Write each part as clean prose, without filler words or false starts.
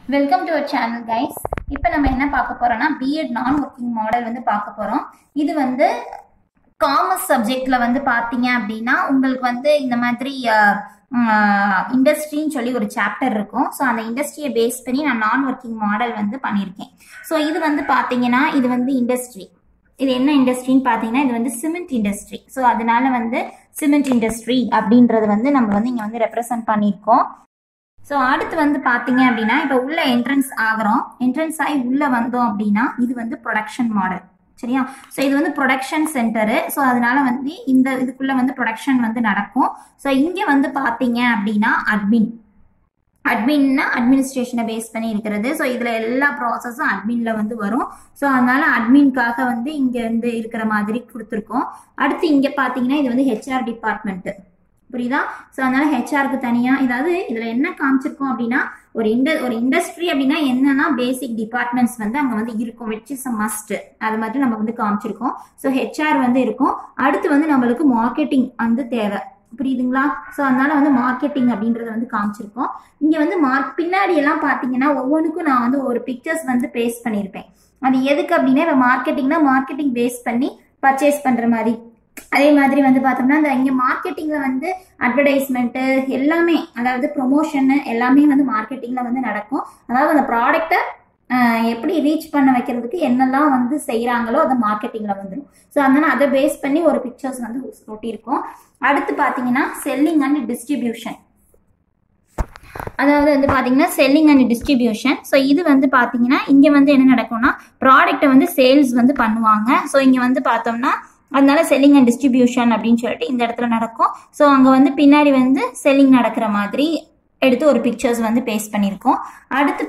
Welcome to our channel guys. இப்போ நம்ம என்ன பார்க்க போறோம்னா B.Ed நான் வர்க்கிங் மாடல் வந்து பார்க்க போறோம். இது வந்து காமர்ஸ் சப்ஜெக்ட்ல வந்து பாத்தீங்க அப்படின்னா உங்களுக்கு வந்து இந்த மாதிரி இண்டஸ்ட்ரின்னு சொல்லி ஒரு சாப்டர் இருக்கும். ஸோ அந்த இண்டஸ்ட்ரியை பேஸ் பண்ணி நான் நான் வர்க்கிங் மாடல் வந்து பண்ணியிருக்கேன். ஸோ இது வந்து பார்த்தீங்கன்னா இது வந்து இண்டஸ்ட்ரி. இது என்ன இண்டஸ்ட்ரின்னு பார்த்தீங்கன்னா இது வந்து சிமெண்ட் இண்டஸ்ட்ரி. ஸோ அதனால வந்து சிமெண்ட் இண்டஸ்ட்ரி அப்படின்றது வந்து நம்ம வந்து இங்கே வந்து ரெப்ரசன்ட் பண்ணியிருக்கோம். ஸோ அடுத்து வந்து பார்த்தீங்க அப்படின்னா இப்போ உள்ள என்ட்ரன்ஸ் ஆகிறோம். என்ட்ரன்ஸ் ஆகி உள்ளே வந்தோம் அப்படின்னா இது வந்து ப்ரொடக்ஷன் மாடல். சரியா? ஸோ இது வந்து ப்ரொடக்ஷன் சென்டரு. ஸோ அதனால வந்து இந்த இதுக்குள்ள வந்து ப்ரொடக்ஷன் வந்து நடக்கும். ஸோ இங்கே வந்து பார்த்தீங்க அப்படின்னா அட்மின்னா அட்மினிஸ்ட்ரேஷனை பேஸ் பண்ணி இருக்கிறது. ஸோ இதில் எல்லா ப்ராசஸும் அட்மின்ல வந்து வரும். ஸோ அதனால அட்மின்காக வந்து இங்கே வந்து இருக்கிற மாதிரி கொடுத்துருக்கோம். அடுத்து இங்கே பார்த்தீங்கன்னா இது வந்து ஹெச்ஆர் டிபார்ட்மெண்ட்டு. புரியுதா? ஸோ அதனால ஹெச்ஆருக்கு தனியாக இதாவது இதில் என்ன காமிச்சிருக்கோம் அப்படின்னா ஒரு இண்டஸ்ட்ரி அப்படின்னா என்னன்னா பேசிக் டிபார்ட்மெண்ட்ஸ் வந்து அங்கே வந்து இருக்கும், விச் இஸ் அ மஸ்ட். அது மாதிரி நம்ம வந்து காமிச்சிருக்கோம். ஸோ ஹெச்ஆர் வந்து இருக்கும். அடுத்து வந்து நம்மளுக்கு மார்க்கெட்டிங் வந்து தேவை. புரியுதுங்களா? ஸோ அதனால வந்து மார்க்கெட்டிங் அப்படின்றத வந்து காமிச்சிருக்கோம். இங்கே வந்து பின்னாடி எல்லாம் பார்த்தீங்கன்னா ஒவ்வொன்றுக்கும் நான் வந்து ஒரு பிக்சர்ஸ் வந்து பேஸ்ட் பண்ணியிருப்பேன். அது எதுக்கு அப்படின்னா இப்போ மார்க்கெட்டிங்னா மார்க்கெட்டிங் பேஸ் பண்ணி பர்ச்சேஸ் பண்ணுற மாதிரி. அதே மாதிரி வந்து பார்த்தோம்னா இந்த இங்கே மார்க்கெட்டிங்ல வந்து அட்வர்டைஸ்மெண்ட்டு எல்லாமே, அதாவது ப்ரொமோஷன் எல்லாமே வந்து மார்க்கெட்டிங்ல வந்து நடக்கும். அதாவது அந்த ப்ராடக்டை எப்படி ரீச் பண்ண வைக்கிறதுக்கு என்னெல்லாம் வந்து செய்கிறாங்களோ அது மார்க்கெட்டிங்ல வந்துடும். ஸோ அதனால அதை பேஸ் பண்ணி ஒரு பிக்சர்ஸ் வந்து ஒட்டியிருக்கோம். அடுத்து பார்த்தீங்கன்னா செல்லிங் அண்ட் டிஸ்ட்ரிபியூஷன். அதாவது வந்து பார்த்தீங்கன்னா செல்லிங் அண்ட் டிஸ்ட்ரிபியூஷன். ஸோ இது வந்து பார்த்தீங்கன்னா இங்கே வந்து என்ன நடக்கும்னா ப்ராடக்டை வந்து சேல்ஸ் வந்து பண்ணுவாங்க. ஸோ இங்கே வந்து பார்த்தோம்னா அதனால செல்லிங் அண்ட் டிஸ்ட்ரிபியூஷன் அப்படின்னு சொல்லிட்டு இந்த இடத்துல நடக்கும். ஸோ அங்கே வந்து பின்னாடி வந்து செல்லிங் நடக்கிற மாதிரி எடுத்து ஒரு பிக்சர்ஸ் வந்து பேஸ்ட் பண்ணியிருக்கோம். அடுத்து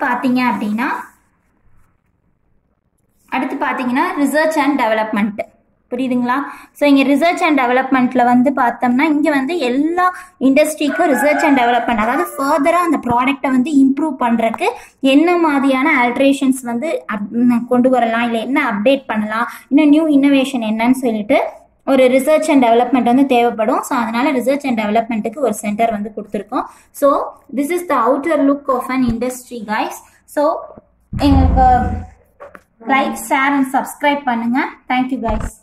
பார்த்தீங்கன்னா ரிசர்ச் அண்ட் டெவலப்மெண்ட். புரியுதுங்களா? ஸோ இங்கே ரிசர்ச் அண்ட் டெவலப்மெண்ட்டில் வந்து பார்த்தோம்னா இங்கே வந்து எல்லா இண்டஸ்ட்ரிக்கும் ரிசர்ச் அண்ட் டெவலப்மெண்ட், அதாவது ஃபர்தராக அந்த ப்ராடக்டை வந்து இம்ப்ரூவ் பண்ணுறதுக்கு என்ன மாதிரியான ஆல்ட்ரேஷன்ஸ் வந்து கொண்டு வரலாம், இல்லை என்ன அப்டேட் பண்ணலாம், இன்னும் நியூ இன்னோவேஷன் என்னன்னு சொல்லிட்டு ஒரு ரிசர்ச் அண்ட் டெவலப்மெண்ட் வந்து தேவைப்படும். ஸோ அதனால ரிசர்ச் அண்ட் டெவலப்மெண்ட்டுக்கு ஒரு சென்டர் வந்து கொடுத்துருக்கோம். So this is the outer look of an industry guys. So எங்களுக்கு லைக், ஷேர் அண்ட் சப்ஸ்கிரைப் பண்ணுங்க. Thank you guys.